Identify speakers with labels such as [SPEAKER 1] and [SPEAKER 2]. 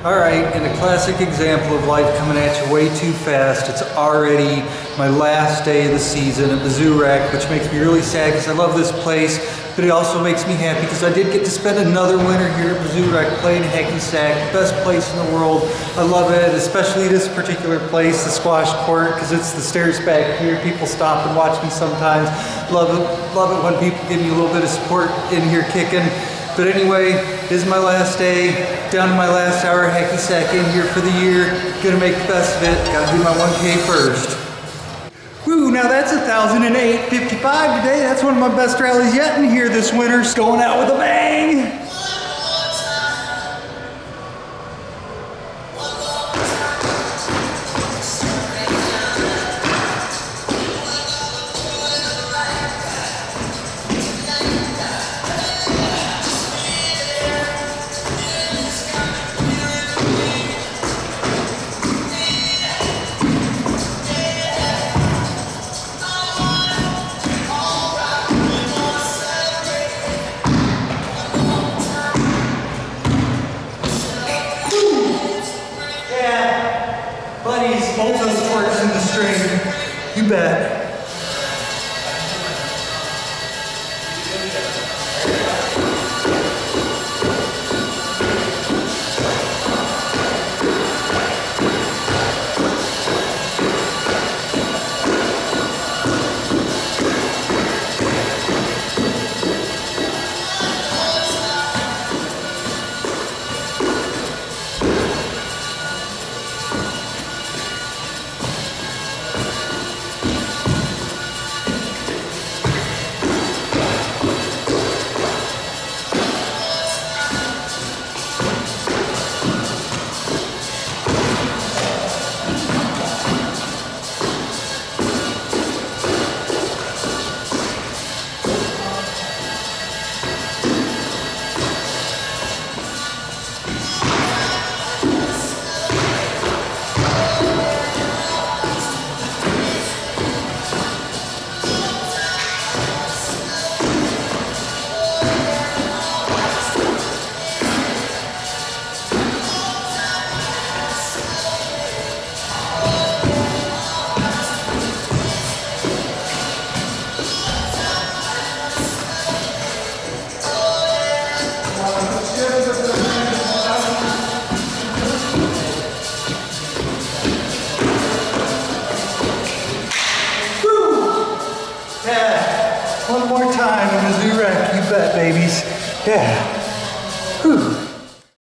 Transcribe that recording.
[SPEAKER 1] Alright, in a classic example of life coming at you way too fast, it's already my last day of the season at Mizzou Rec, which makes me really sad because I love this place, but it also makes me happy because I did get to spend another winter here at Mizzou Rec playing hacky sack, the best place in the world. I love it, especially this particular place, the squash court, because it's the stairs back here. People stop and watch me sometimes. Love it when people give me a little bit of support in here kicking. But anyway, this is my last day, down to my last hour hacky sack in here for the year. Gonna make the best of it. Gotta do my 1K first. Woo, now that's 1,008.55 today. That's one of my best rallies yet in here this winter. It's going out with a bang. Buddies, both those torques in the string. You bet. One more time in Mizzou Rec, you bet, babies. Yeah.